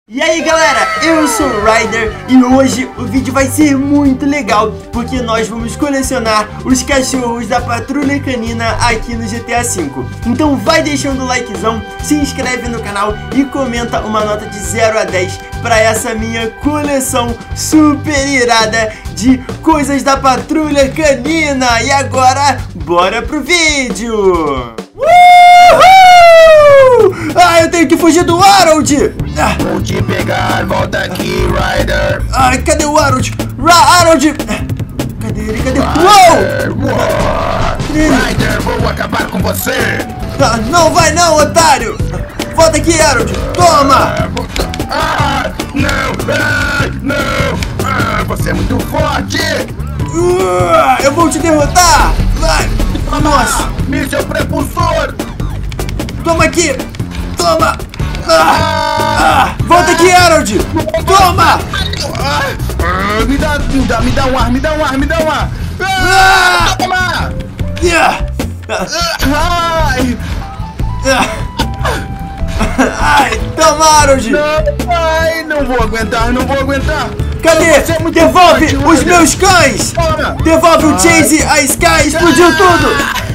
E aí galera, eu sou o Ryder e hoje o vídeo vai ser muito legal porque nós vamos colecionar os cachorros da Patrulha Canina aqui no GTA V. Então vai deixando o likezão, se inscreve no canal e comenta uma nota de 0 a 10 para essa minha coleção super irada de coisas da Patrulha Canina. E agora, bora pro vídeo! Ah, eu tenho que fugir do Harold! Vou te pegar, volta aqui, Ryder! Ai, cadê o Harold? Harold! Cadê ele? Cadê? Uou! Ryder, vou acabar com você! Ah, não vai não, otário! Volta aqui, Harold! Toma! Não! Você é muito forte! Eu vou te derrotar! Vai! Nossa! Míssil propulsor! Toma aqui! Toma! Volta aqui, Harold! Toma! Me dá um ar! Toma! Ai, toma, Harold! Não vou aguentar! Cadê? Devolve os meus cães! Devolve o Chase, a Sky, explodiu tudo!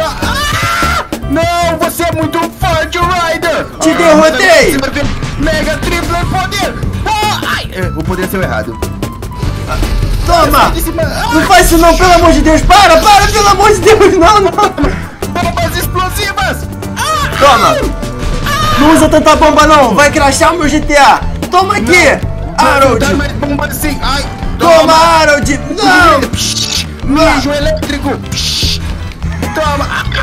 Não, você é muito forte, Ryder! Te derrotei! Você vai ver mega triplo poder! O poder seu errado. Toma! Não faz isso não, pelo amor de Deus! Para, pelo amor de Deus! Não! Bombas explosivas! Toma! Não usa tanta bomba não! Vai crashar o meu GTA! Toma aqui! Harold! Assim. Toma, Harold! Não! Mijo elétrico! Toma!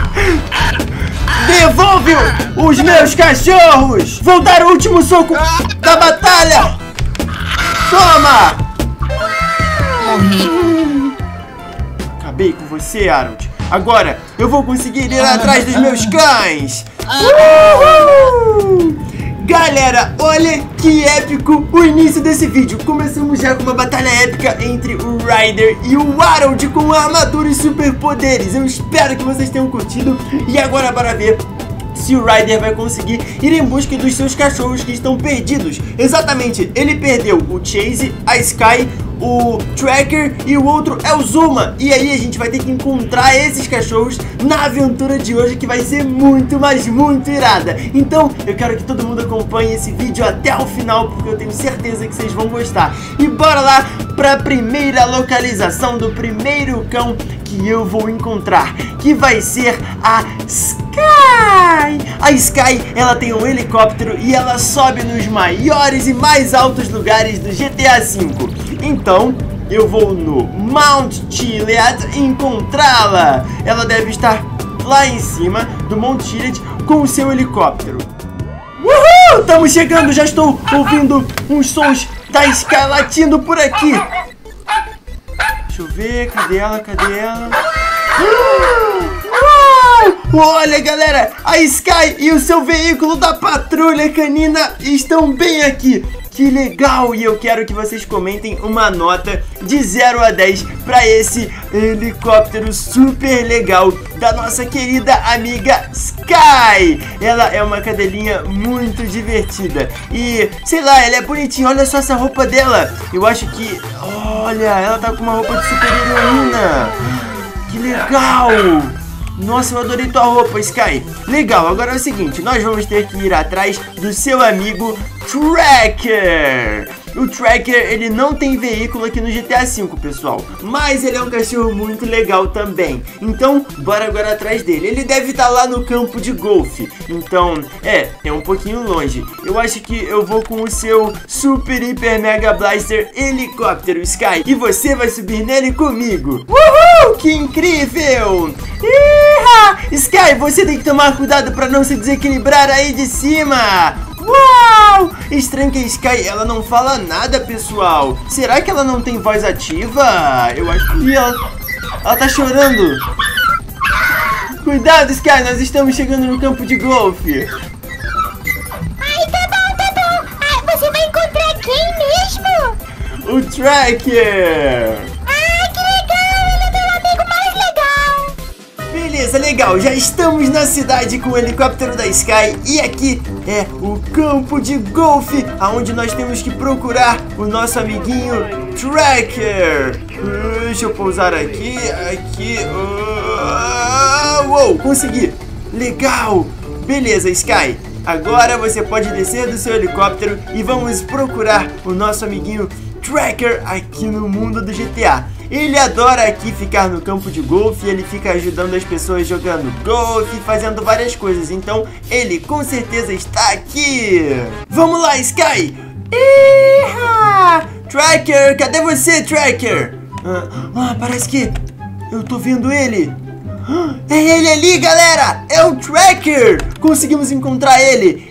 Devolve os meus cachorros! Vou dar o último soco da batalha! Toma! Acabei com você, Harold. Agora eu vou conseguir ir atrás dos meus cães! Uhul! Galera, olha que épico o início desse vídeo. Começamos já com uma batalha épica entre o Ryder e o Harold com armadura e superpoderes. Eu espero que vocês tenham curtido. E agora bora ver se o Ryder vai conseguir ir em busca dos seus cachorros que estão perdidos. Exatamente, ele perdeu o Chase, a Sky, o Tracker e o outro é o Zuma. E aí a gente vai ter que encontrar esses cachorros na aventura de hoje, que vai ser muito, mas muito irada. Então eu quero que todo mundo acompanhe esse vídeo até o final, porque eu tenho certeza que vocês vão gostar. E bora lá para a primeira localização do primeiro cão que eu vou encontrar, que vai ser a Sky. A Sky, ela tem um helicóptero e ela sobe nos maiores e mais altos lugares do GTA V. Então, eu vou no Mount Chiliad encontrá-la. Ela deve estar lá em cima do Mount Chiliad com o seu helicóptero. Uhul! Estamos chegando, já estou ouvindo uns sons da Sky latindo por aqui. Deixa eu ver, cadê ela? Olha galera, a Sky e o seu veículo da Patrulha Canina estão bem aqui. Que legal! E eu quero que vocês comentem uma nota de 0 a 10 para esse helicóptero super legal da nossa querida amiga Sky. Ela é uma cadelinha muito divertida e, sei lá, ela é bonitinha. Olha só essa roupa dela. Eu acho que... Olha, ela tá com uma roupa de super heroína. Que legal! Nossa, eu adorei tua roupa, Sky. Legal, agora é o seguinte, nós vamos ter que ir atrás do seu amigo Tracker. O Tracker, ele não tem veículo aqui no GTA V, pessoal, mas ele é um cachorro muito legal também. Então, bora agora atrás dele. Ele deve estar lá no campo de golfe. Então, é um pouquinho longe. Eu acho que eu vou com o seu Super Hiper Mega Blaster helicóptero, Sky. E você vai subir nele comigo. Uhul! Que incrível! Sky, você tem que tomar cuidado para não se desequilibrar aí de cima. Uau! Estranho que a Sky, ela não fala nada, pessoal. Será que ela não tem voz ativa? Eu acho que ela tá chorando. Cuidado, Sky, nós estamos chegando no campo de golfe. Ai, tá bom. Ai, você vai encontrar quem mesmo? O Tracker. Ai, que legal, ele é meu amigo mais legal. Beleza, legal, já estamos na cidade com o helicóptero da Sky. E aqui é o campo de golfe, aonde nós temos que procurar o nosso amiguinho Tracker. Deixa eu pousar aqui. Uou, consegui. Legal. Beleza, Sky. Agora você pode descer do seu helicóptero e vamos procurar o nosso amiguinho Tracker aqui no mundo do GTA. Ele adora aqui ficar no campo de golfe, ele fica ajudando as pessoas jogando golfe, fazendo várias coisas, então ele com certeza está aqui. Vamos lá, Sky! Iha! Tracker, cadê você, Tracker? Parece que eu tô vendo ele. É ele ali, galera! É o Tracker! Conseguimos encontrar ele.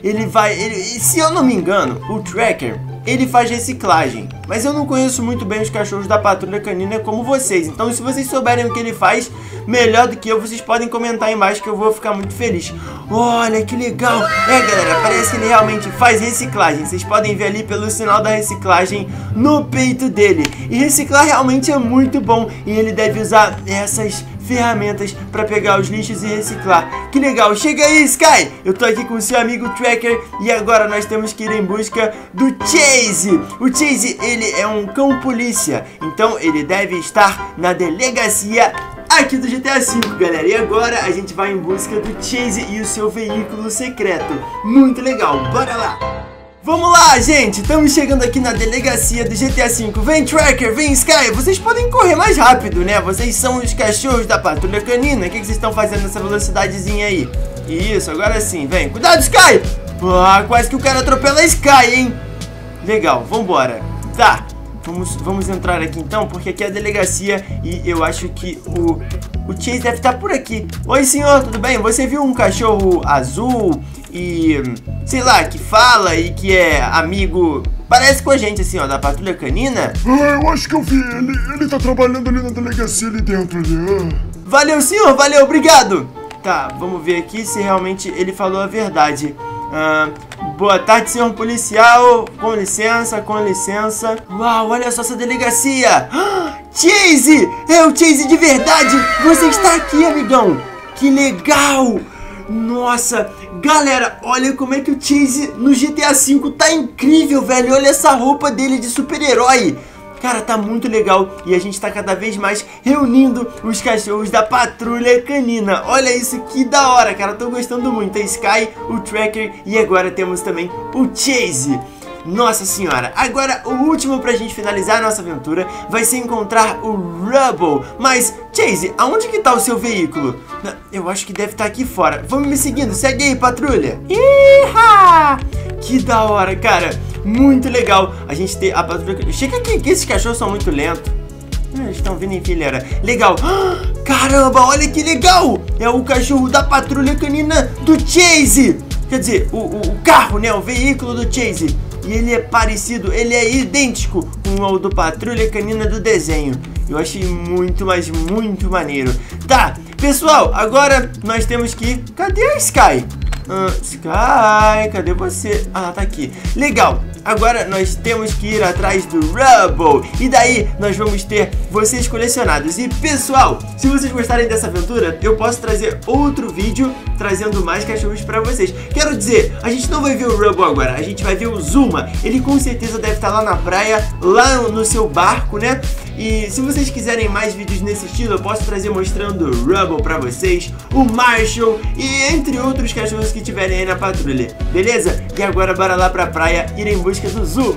Se eu não me engano, o Tracker, ele faz reciclagem. Mas eu não conheço muito bem os cachorros da Patrulha Canina como vocês. Então se vocês souberem o que ele faz melhor do que eu, vocês podem comentar aí embaixo que eu vou ficar muito feliz. Olha que legal! Galera, parece que ele realmente faz reciclagem. Vocês podem ver ali pelo sinal da reciclagem no peito dele. E reciclar realmente é muito bom. E ele deve usar essas ferramentas para pegar os lixos e reciclar. Que legal! Chega aí, Sky! Eu tô aqui com o seu amigo Tracker e agora nós temos que ir em busca do Chase. O Chase, ele é um cão polícia, então ele deve estar na delegacia aqui do GTA V, galera. E agora a gente vai em busca do Chase e o seu veículo secreto. Muito legal, bora lá! Vamos lá, gente, estamos chegando aqui na delegacia do GTA V. Vem, Tracker, vem, Sky. Vocês podem correr mais rápido, né? Vocês são os cachorros da Patrulha Canina. O que vocês estão fazendo nessa velocidadezinha aí? Isso, agora sim, vem. Cuidado, Sky! Quase que o cara atropela a Sky, hein? Legal, vambora. Tá, vamos entrar aqui então, porque aqui é a delegacia e eu acho que o Chase deve estar por aqui. Oi, senhor, tudo bem? Você viu um cachorro azul e, sei lá, que fala e que é amigo, parece com a gente assim, ó, da Patrulha Canina? Eu acho que eu vi, ele tá trabalhando ali na delegacia ali dentro ali. Valeu, senhor, valeu, obrigado. Tá, vamos ver aqui se realmente ele falou a verdade. Boa tarde, senhor policial. Com licença, com licença. Uau, olha só essa delegacia. Chase! É o Chase de verdade. Você está aqui, amigão. Que legal. Nossa, galera, olha como é que o Chase no GTA V tá incrível, velho. Olha essa roupa dele de super-herói. Cara, tá muito legal e a gente tá cada vez mais reunindo os cachorros da Patrulha Canina. Olha isso, que da hora, cara. Tô gostando muito. A Sky, o Tracker e agora temos também o Chase. Nossa senhora, agora o último pra gente finalizar a nossa aventura vai ser encontrar o Rubble. Mas, Chase, aonde que tá o seu veículo? Eu acho que deve estar aqui fora. Vamos me seguindo, segue aí, patrulha. Iha! Que da hora, cara. Muito legal a gente ter a patrulha. Chega aqui, que esses cachorros são muito lentos. Eles estão vindo em fileira. Legal. Caramba, olha que legal. É o cachorro da Patrulha Canina do Chase. Quer dizer, o carro, né? O veículo do Chase. E ele é parecido, ele é idêntico com o do Patrulha Canina do desenho. Eu achei muito, mas muito maneiro. Tá, pessoal, agora nós temos que... Cadê a Sky? Sky, cadê você? Ah, tá aqui. Legal. Agora nós temos que ir atrás do Rubble. E daí nós vamos ter vocês colecionados. E pessoal, se vocês gostarem dessa aventura, eu posso trazer outro vídeo trazendo mais cachorros pra vocês. Quero dizer, a gente não vai ver o Rubble agora, a gente vai ver o Zuma. Ele com certeza deve estar lá na praia, lá no seu barco, né? E se vocês quiserem mais vídeos nesse estilo, eu posso trazer mostrando o Rubble pra vocês, o Marshall e entre outros cachorros que tiverem aí na patrulha, beleza? E agora bora lá pra praia, ir em busca do Zuma.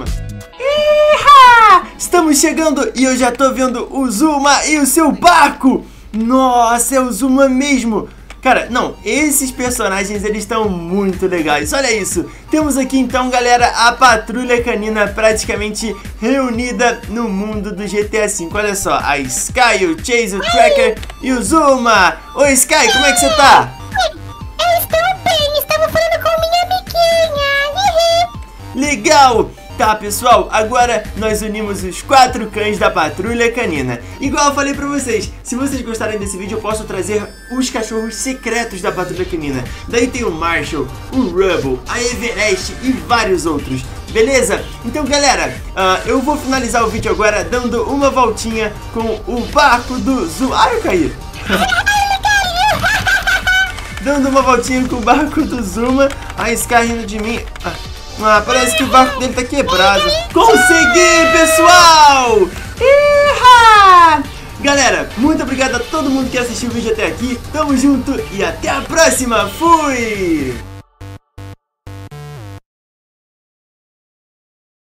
Iha! Estamos chegando e eu já tô vendo o Zuma e o seu barco. Nossa, é o Zuma mesmo. Cara, não, esses personagens, eles estão muito legais, olha isso. Temos aqui então, galera, a Patrulha Canina praticamente reunida no mundo do GTA V. Olha só, a Sky, o Chase, o Tracker e o Zuma. Oi, Sky, como é que você tá? Eu estou bem, estava falando com minha amiguinha. Legal! Tá, pessoal, agora nós unimos os 4 cães da Patrulha Canina. Igual eu falei pra vocês, se vocês gostarem desse vídeo, eu posso trazer os cachorros secretos da Patrulha Canina. Daí tem o Marshall, o Rubble, a Everest e vários outros. Beleza? Então, galera, eu vou finalizar o vídeo agora dando uma voltinha com o barco do Zuma. Ai, eu caí! dando uma voltinha com o barco do Zuma. A Sky rindo de mim. Parece que o barco dele tá quebrado. Consegui, pessoal! Iha! Galera, muito obrigado a todo mundo que assistiu o vídeo até aqui. Tamo junto e até a próxima. Fui!